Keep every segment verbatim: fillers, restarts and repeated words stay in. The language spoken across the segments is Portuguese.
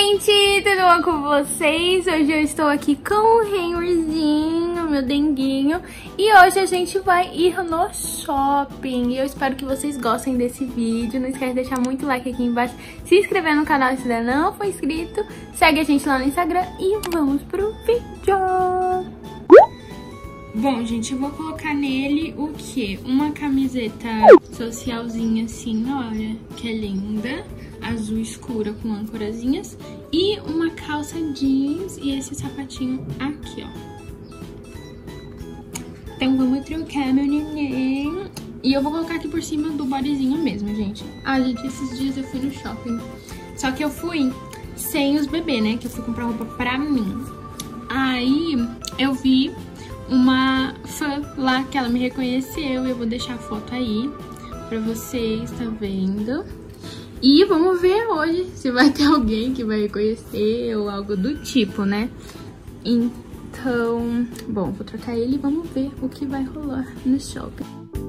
gente, tudo bom com vocês? Hoje eu estou aqui com o Henryzinho, meu denguinho, e hoje a gente vai ir no shopping. E eu espero que vocês gostem desse vídeo. Não esquece de deixar muito like aqui embaixo, se inscrever no canal se ainda não for inscrito, segue a gente lá no Instagram e vamos pro vídeo! Bom, gente, eu vou colocar nele o quê? Uma camiseta socialzinha assim, olha, que é linda, azul escura com âncorazinhas, e uma calça jeans e esse sapatinho aqui, ó. Então vamos trocar, meu neném. E eu vou colocar aqui por cima do bodyzinho mesmo, gente. Ah, gente, esses dias eu fui no shopping, só que eu fui sem os bebês, né, que eu fui comprar roupa pra mim. Aí eu vi uma fã lá que ela me reconheceu, eu vou deixar a foto aí pra vocês, tá vendo? E vamos ver hoje se vai ter alguém que vai reconhecer ou algo do tipo, né? Então, bom, vou trocar ele e vamos ver o que vai rolar no shopping.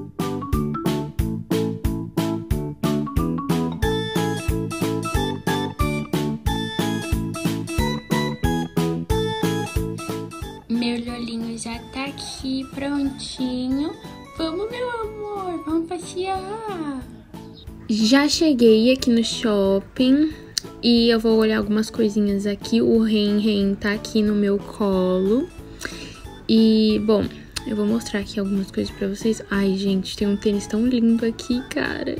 Meu Lolinho já tá aqui, prontinho. Vamos, meu amor, vamos passear. Já cheguei aqui no shopping e eu vou olhar algumas coisinhas aqui. O Ren Ren tá aqui no meu colo. E, bom, eu vou mostrar aqui algumas coisas pra vocês. Ai, gente, tem um tênis tão lindo aqui, cara.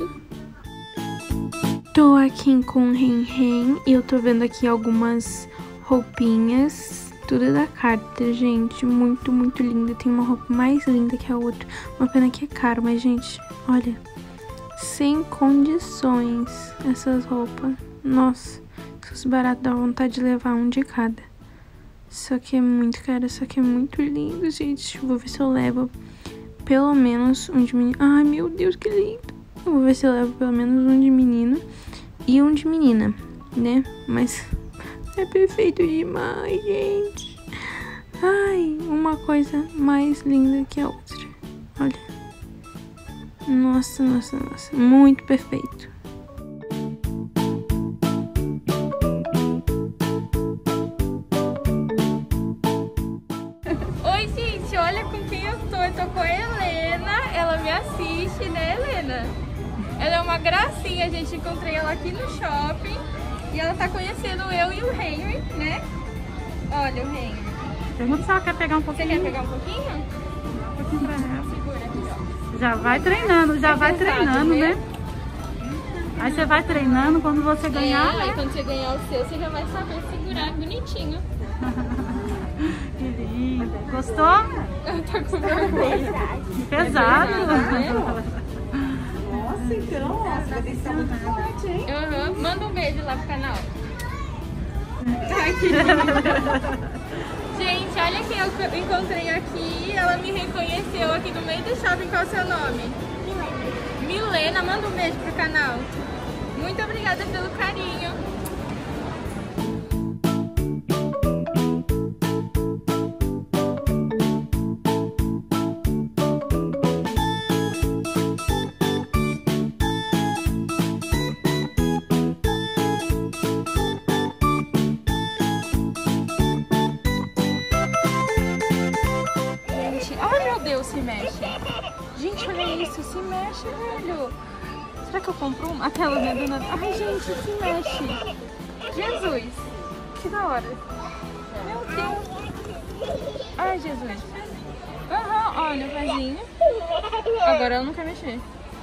Tô aqui com o Ren Ren e eu tô vendo aqui algumas roupinhas. Tudo da Carter, gente, muito, muito linda. Tem uma roupa mais linda que a outra. Uma pena que é caro, mas, gente, olha, sem condições essas roupas. Nossa, se fosse barato, dá vontade de levar um de cada. Só que é muito caro, só que é muito lindo, gente. Vou ver se eu levo pelo menos um de menino. Ai, meu Deus, que lindo. Eu vou ver se eu levo pelo menos um de menino e um de menina, né? Mas é perfeito demais, gente. Ai, uma coisa mais linda que a outra. Olha. Nossa, nossa, nossa. Muito perfeito. Oi, gente. Olha com quem eu tô. Eu tô com a Helena. Ela me assiste, né, Helena? Ela é uma gracinha. A gente encontrei ela aqui no shopping. E ela tá conhecendo eu e o Henry, né? Olha o Henry. Pergunta se ela quer pegar um pouquinho. Você quer pegar um pouquinho? Um pouquinho pra ela. Segura aqui, ó. Já vai treinando, já é vai pesado, treinando, né? né? Aí você vai treinando, quando você ganhar, é, né? Aí quando você ganhar o seu, você já vai saber segurar bonitinho. Que linda. Gostou? Ela tá com vergonha. Pesado. É pesado, né? Nossa, então, ó, você vai ter que estar muito forte, hein? Uhum. Manda um beijo lá pro canal. Ai, que lindo. Gente, olha quem eu encontrei aqui. Ela me reconheceu aqui no meio do shopping. Qual é o seu nome? Milena. Milena, manda um beijo pro canal. Muito obrigada pelo carinho. Ai, meu Deus, se mexe. Gente, olha isso, se mexe, velho. Será que eu compro uma? Aquela, né, dona... Ai, gente, se mexe. Jesus, que da hora. Meu Deus. Ai, Jesus. Aham, uhum, olha o pezinho. Agora ela não quer mexer.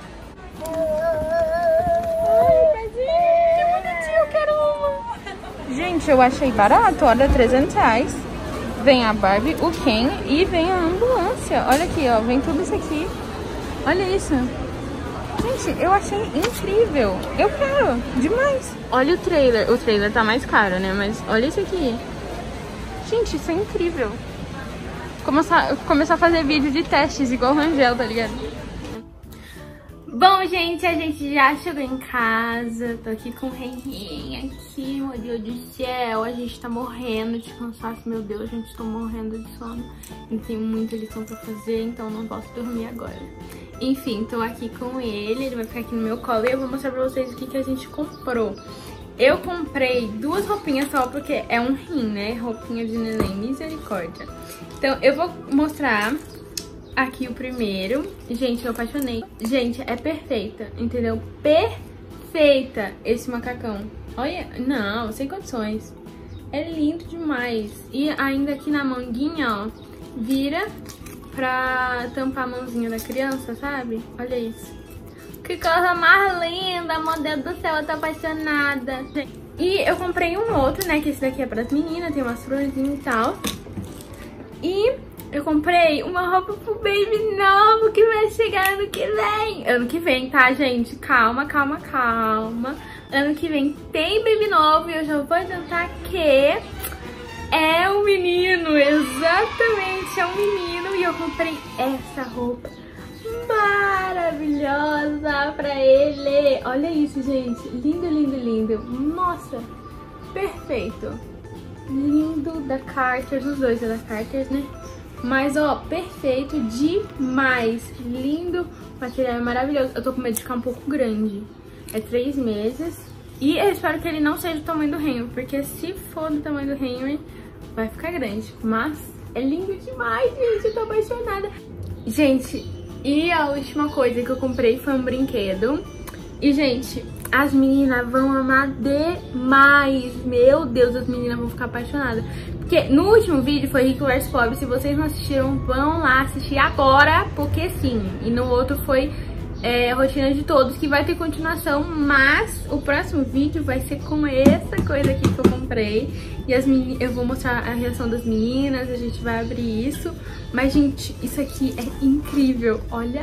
Ai, o pezinho. Que bonitinho, eu quero uma. Gente, eu achei barato, olha, trezentos reais. Vem a Barbie, o Ken e vem a ambulância. Olha aqui, ó, vem tudo isso aqui. Olha isso. Gente, eu achei incrível. Eu quero, demais. Olha o trailer. O trailer tá mais caro, né? Mas olha isso aqui. Gente, isso é incrível. Começar, começar a fazer vídeo de testes igual o Rangel, tá ligado? Bom, gente, a gente já chegou em casa. Tô aqui com o Henry aqui, meu Deus do céu. A gente tá morrendo de cansaço, meu Deus, a gente tá morrendo de sono. E tem muita lição pra fazer, então não posso dormir agora. Enfim, tô aqui com ele, ele vai ficar aqui no meu colo e eu vou mostrar pra vocês o que, que a gente comprou. eu comprei duas roupinhas só porque é um rim, né? Roupinha de neném, misericórdia. Então, eu vou mostrar aqui o primeiro. Gente, eu apaixonei. Gente, é perfeita, entendeu? Perfeita esse macacão. Olha, não, sem condições. É lindo demais. E ainda aqui na manguinha, ó, vira pra tampar a mãozinha da criança, sabe? Olha isso. Que coisa mais linda, meu Deus do céu, eu tô apaixonada. E eu comprei um outro, né, que esse daqui é pras meninas, tem umas florzinhas e tal. E eu comprei uma roupa pro baby novo que vai chegar ano que vem. Ano que vem, tá, gente? Calma, calma, calma. Ano que vem tem baby novo e eu já vou adiantar que é um menino, exatamente, é um menino. E eu comprei essa roupa maravilhosa pra ele. Olha isso, gente, lindo, lindo, lindo. Nossa, perfeito. Lindo, da Carter, os dois é da Carter, né? Mas, ó, perfeito demais. Lindo, o material é maravilhoso. Eu tô com medo de ficar um pouco grande. É três meses. E eu espero que ele não seja do tamanho do Henry, porque se for do tamanho do Henry, vai ficar grande. Mas é lindo demais, gente. Eu tô apaixonada. Gente, e a última coisa que eu comprei foi um brinquedo. E, gente, as meninas vão amar demais. Meu Deus, as meninas vão ficar apaixonadas. Porque no último vídeo foi Rico versus Pobre. Se vocês não assistiram, vão lá assistir agora, porque sim. E no outro foi é, Rotina de Todos, que vai ter continuação. Mas o próximo vídeo vai ser com essa coisa aqui que eu comprei. E as meninas, eu vou mostrar a reação das meninas, a gente vai abrir isso. Mas, gente, isso aqui é incrível. Olha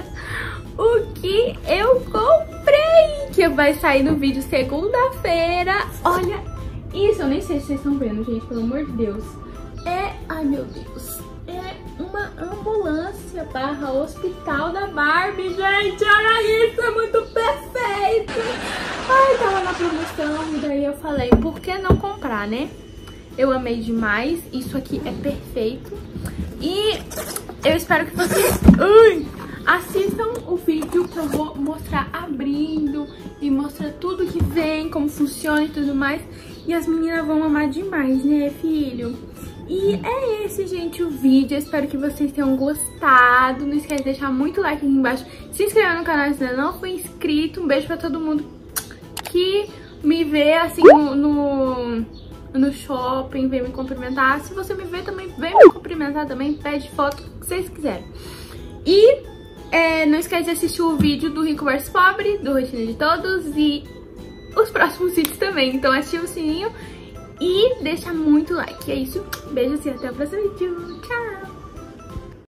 o que eu comprei, que vai sair no vídeo segunda-feira. Olha isso, eu nem sei se vocês estão vendo, gente, pelo amor de Deus. É, ai meu Deus, é uma ambulância barra hospital da Barbie, gente. Olha isso, é muito perfeito. Ai, tava na promoção e daí eu falei, por que não comprar, né? Eu amei demais, isso aqui é perfeito. E eu espero que vocês ui, assistam o vídeo que eu vou mostrar abrindo e mostrar tudo que vem, como funciona e tudo mais. E as meninas vão amar demais, né, filho? E é esse, gente, o vídeo. Eu espero que vocês tenham gostado. Não esquece de deixar muito like aqui embaixo. Se inscrever no canal se ainda não for inscrito. Um beijo pra todo mundo que me vê, assim, no, no, no shopping, vem me cumprimentar. Se você me vê também, vem me cumprimentar também. Pede foto, o que vocês quiserem. E é, não esquece de assistir o vídeo do Rico versus Pobre, do Rotina de Todos e os próximos vídeos também. Então ativa o sininho e deixa muito like. É isso, beijos e até o próximo vídeo. Tchau!